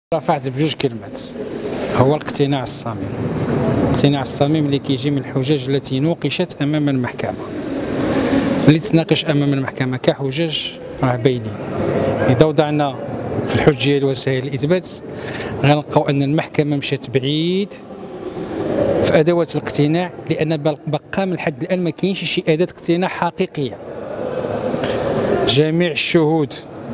رفعت بجوج كلمات. هو الاقتناع الصميم. الاقتناع الصميم اللي كيجي من الحجج التي نوقشت امام المحكمه. اللي تناقش امام المحكمه كحجج راه باينين. اذا وضعنا في الحجيه وسائل الاثبات غنلقاو ان المحكمه مشات بعيد في ادوات الاقتناع، لان بقى من لحد الان ما كاينش شي اداه اقتناع حقيقيه. جميع الشهود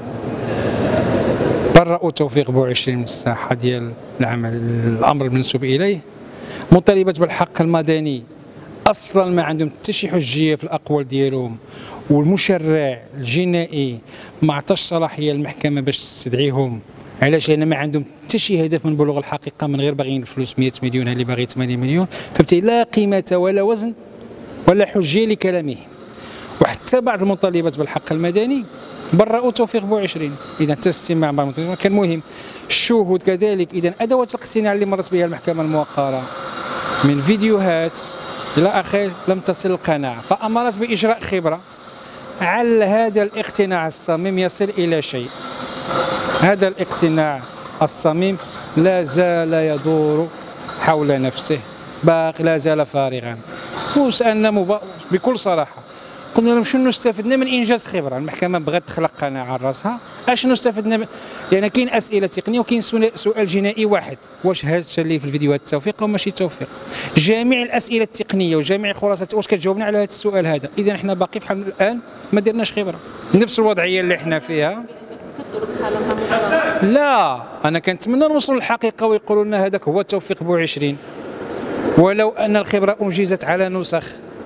برأوا توفيق بوعشرين من الساحه ديال العمل الامر المنسوب اليه. مطالبات بالحق المدني اصلا ما عندهم حتى شي حجيه في الاقوال ديالهم، والمشرع الجنائي ما عطاش صلاحيه للمحكمه باش تستدعيهم. علاش؟ لان ما عندهم حتى شي هدف من بلوغ الحقيقه، من غير باغيين الفلوس 100 مليون اللي باغي 8 مليون، فبالتالي لا قيمه ولا وزن ولا حجيه لكلامه. وحتى بعض المطالبات بالحق المدني برأوا توفيق بوعشرين. اذا حتى الاستماع مع المطالبات كان مهم. الشهود كذلك. اذا ادوات الاقتناع اللي مرت بها المحكمه الموقره من فيديوهات الى اخره لم تصل القناعه، فامرت باجراء خبره. على هذا الاقتناع الصميم يصل الى شيء. هذا الاقتناع الصميم لا زال يدور حول نفسه، باقي لا زال فارغا. وسالنا بكل صراحه، قلنا لهم شنو استفدنا من انجاز خبره؟ المحكمه بغات تخلق قناعه على راسها. اشنو استفدنا لان يعني كاين اسئله تقنيه وكاين سؤال جنائي واحد. واش هذا اللي في الفيديوهات توفيق او ماشي توفيق؟ جميع الاسئله التقنيه وجميع الخلاصات واش كتجاوبنا على هذا السؤال هذا؟ اذا احنا باقي بحال الان ما درناش خبره. نفس الوضعيه اللي احنا فيها. لا، انا كنتمنى نوصلوا للحقيقه ويقولوا لنا هذاك هو توفيق بوعشرين، ولو ان الخبره انجزت على نسخ،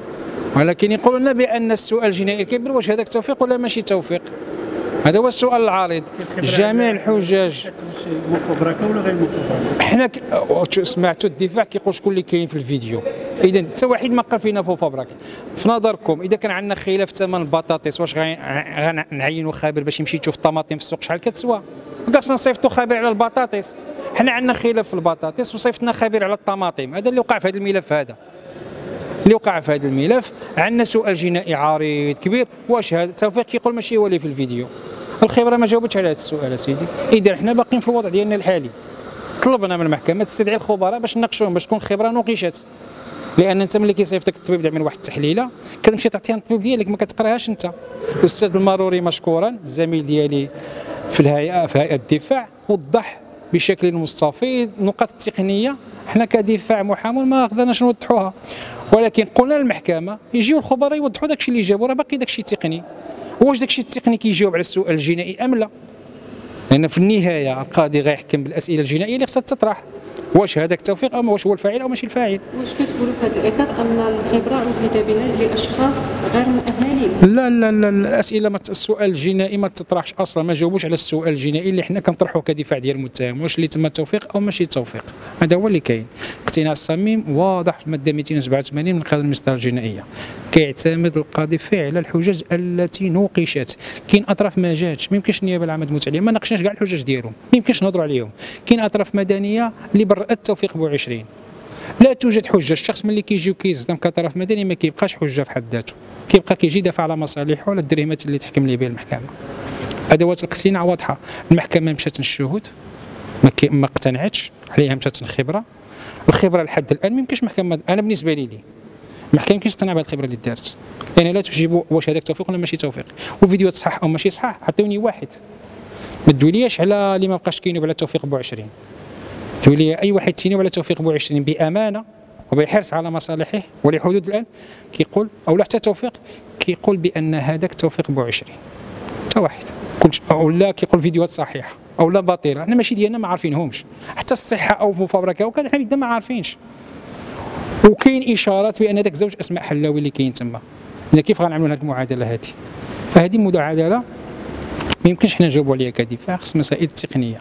ولكن يقولوا لنا بان السؤال الجنائي كبير. واش هذاك توفيق ولا ماشي توفيق؟ هذا هو السؤال العريض. جميع الحجاج مفبركه ولا غير مفبركه؟ حنا سمعتوا الدفاع كيقول شكون اللي كاين في الفيديو. اذا حتى واحد ما قال فينا مفبرك. في نظركم اذا كان عندنا خلاف ثمن البطاطس، واش غنعينوا خبير باش يمشي يشوف الطماطم في السوق شحال كتسوى؟ خاصنا نصيفطوا خبير على البطاطس. حنا عندنا خلاف في البطاطس وصيفطنا خبير على الطماطم. هذا اللي وقع في هذا الملف. هذا اللي وقع في هذا الملف. عندنا سؤال جنائي عريض كبير. واش هذا توفيق كيقول ماشي هو اللي في الفيديو؟ الخبره ما جاوبتش على هذا السؤال اسيدي. اذا حنا باقيين في الوضع ديالنا الحالي. طلبنا من المحكمه تستدعي الخبراء باش نناقشوهم، باش تكون الخبره نوقشت. لان انت ملي كيصيفطك الطبيب من واحد التحليله كتمشي تعطيها الطبيب ديالك، ما كتقراهاش انت. الاستاذ المروري مشكورا الزميل ديالي في الهيئه، في هيئه الدفاع، وضح بشكل مستفيض النقاط التقنيه. حنا كدفاع محامون ما قدرناش نوضحوها، ولكن قلنا للمحكمه يجيو الخبراء يوضحوا داكشي اللي جابوا. راه باقي داكشي تقني. واش داكشي التقني كيجاوب على السؤال الجنائي ام لا؟ لان في النهايه القاضي غيحكم بالاسئله الجنائيه اللي خصها تطرح. واش هذاك توفيق او واش هو الفاعل او ماشي الفاعل؟ واش كتقولوا في هذا الاطار ان الخبره أهدي بها لاشخاص غير مؤهلين؟ لا لا لا، الاسئله السؤال الجنائي ما تطرحش اصلا. ما جاوبوش على السؤال الجنائي اللي حنا كنطرحوه كدفاع ديال المتهم. واش اللي تم توفيق او ماشي توفيق؟ هذا هو اللي كاين. اقتناع الصميم واضح في الماده 287 من قانون المسطره الجنائيه. كيعتمد القاضي فعل الحجج التي نوقشت. كاين اطراف ما جاتش، ما يمكنش النيابه العامه تموت عليهم، ما ناقشناش كاع الحجج ديالهم، ما يمكنش نهضروا عليهم. كاين اطراف مدنيه اللي برأت توفيق بوعشرين. لا توجد حجه. الشخص ملي كيجي وكيصدم كطرف مدني ما كيبقاش حجه في حد ذاته، كيبقى كيجي يدافع على مصالحه وعلى الدرهمات اللي تحكم ليه بها المحكمه. ادوات الاقتناع واضحه. المحكمه مشات للشهود ما اقتنعتش عليها، مشات للخبره. الخبره لحد الان ما يمكنش المحكمه، انا بالنسبه لي المحكمه يمكنش تقتنع بهذه الخبره اللي دارت. يعني لا تجيبوا واش هذاك توفيق ولا ماشي توفيق، وفيديوهات صحاح او ماشي صحاح. عطيوني واحد، ما تدوليش على اللي ما بقاش كينوب على توفيق بوعشرين. تولي اي واحد تينوب على توفيق بوعشرين بامانه وبحرص على مصالحه ولحدود الان كيقول، او لا حتى توفيق كيقول بان هذاك توفيق بوعشرين. حتى واحد او لا كيقول فيديوهات صحيحه او لا باطله. حنا ماشي ديالنا ما عارفينهمش، حتى الصحه او مفبركه وكذا حنا بدنا ما عارفينش. وكاين اشارات بان ذاك زوج اسماء حلاوي اللي كاين تما. اذا كيف غنعملوا هذه المعادله هذه؟ فهذه معادله ما يمكنش حنا نجاوبوا عليها كدفاع، خص مسائل تقنيه.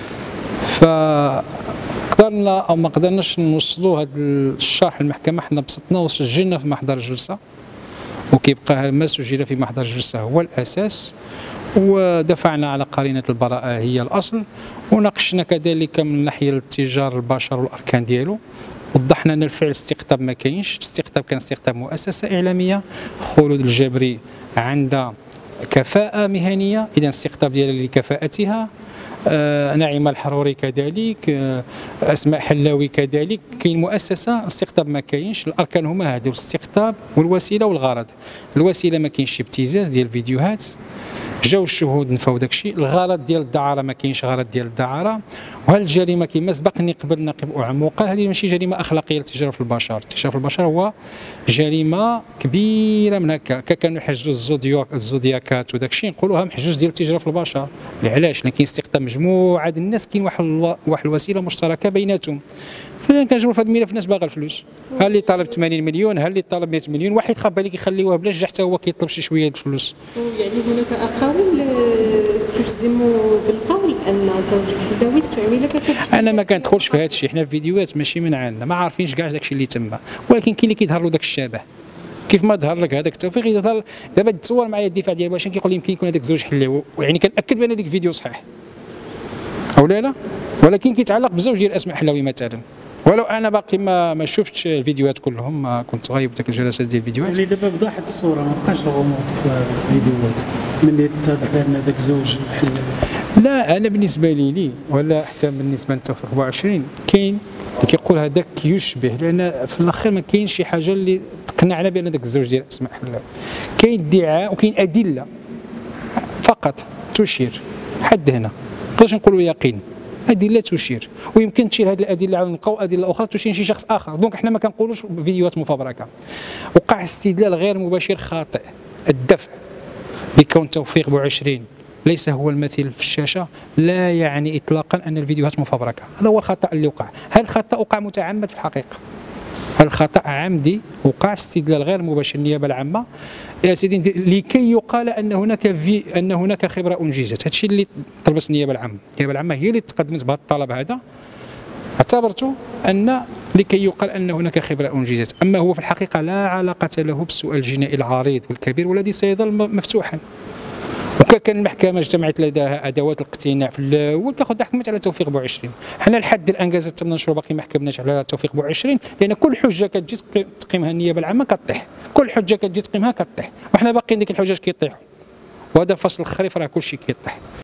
فقدرنا او ما قدرناش نوصلوا هذا الشرح المحكمه. حنا بسطنا وسجلنا في محضر الجلسه، وكيبقى ما سجل في محضر الجلسه هو الاساس، ودفعنا على قرينه البراءه هي الاصل، وناقشنا كذلك من ناحيه الاتجار البشر والاركان ديالو. وضحنا ان الفعل استقطاب ما كاينش. الاستقطاب كان استقطاب مؤسسه اعلاميه. خلود الجبري عندها كفاءه مهنيه، اذا الاستقطاب ديالها لكفاءتها. نعيمة الحروري كذلك، أسماء حلاوي كذلك. كاين مؤسسة استقطاب ما كاينش، الأركان هما هادو: الاستقطاب والوسيلة والغرض. الوسيلة ما كاينش شي ابتزاز ديال الفيديوهات، جاو الشهود نفاو داكشي. الغرض ديال الدعاره ما كاينش غرض ديال الدعاره. وهل الجريمه كما سبقني قبل ناقب أعم وقال هذه ماشي جريمه اخلاقيه للتجاره في البشر. التجاره في البشر هو جريمه كبيره من هكا. كانوا يحجزوا الزودياكات وداكشي نقولوها محجوز ديال التجاره في البشر. علاش؟ لكن استقطاب مجموعه ديال الناس، كاين واحد الوسيله مشتركه بيناتهم. فين كنجبروا في هذا الملف الناس باغا الفلوس، ها اللي طالب 80 مليون، ها اللي طالب 100 مليون، واحد خاف بالك يخليوه بلاش جا حتى هو كيطلب شي شويه د الفلوس. يعني هناك اقاويل تجزم بالقول ان زوج الحداوي استعمل كتجسيد. انا ما كندخلش في هذا الشيء، حنا في فيديوهات ماشي من عندنا، ما عارفينش كاع داك الشيء اللي تما، ولكن كاين اللي كيظهر له داك الشبه. كيف ما ظهر لك هذاك التوفيق يظهر دابا تصور معايا الدفاع ديال باشا كيقول لي يمكن يكون هذاك زوج حلاوي، يعني كنأكد بان هذاك الفيديو صحيح او لا، ولكن كيتعلق بزوج ديال اسماء حلاوي مثلا. ولو انا باقي ما شفتش الفيديوهات كلهم، ما كنت غايب ديك الجلسات ديال الفيديوهات. يعني دابا وضحت الصوره، ما بقاش الغموض في الفيديوهات ملي اتضح بان ذاك زوج حلاوي. لا انا بالنسبه لي ولا حتى بالنسبه للتوفيق 24 كاين اللي كيقول هذاك يشبه، لان في الاخير ما كاينش شي حاجه اللي تقنعنا بان ذاك الزوج ديال اسماء حلاوي. كاين ادعاء وكاين ادله فقط تشير حد هنا، ما نقدرش نقولوا يقين، ادله تشير، ويمكن تشير هذه الادله عاود نلقاو ادله اخرى تشير شي شخص اخر. دونك حنا ما كنقولوش فيديوهات مفبركه. وقع استدلال غير مباشر خاطئ. الدفع بكون توفيق 24 ليس هو المثيل في الشاشه لا يعني اطلاقا ان الفيديوهات مفبركه. هذا هو الخطا اللي وقع. هذا الخطا وقع متعمد في الحقيقه، هذا الخطا عمدي وقع استدلال غير مباشر. النيابه العامه يا سيدي لكي يقال ان هناك خبره انجزت، هذا الشيء اللي طلبت النيابه العامه. النيابه العامه هي اللي تقدمت بهذا الطلب هذا، اعتبرته ان لكي يقال ان هناك خبره انجزت. اما هو في الحقيقه لا علاقه له بالسؤال الجنائي العريض والكبير والذي سيظل مفتوحا. وكان المحكمه اجتمعت لديها ادوات الاقتناع في الاول كاخذ حكمت على توفيق 24. حنا لحد الان كازت تم نشرو باقي ما حكمناش على توفيق 24، لان كل حجه كتجي تقيمها النيابه العامه كطيح، كل حجه كتجي تقيمها كطيح، وحنا باقيين ديك الحجاج كيطيحوا، وهذا الفصل الخريف راه كلشي كيطيح.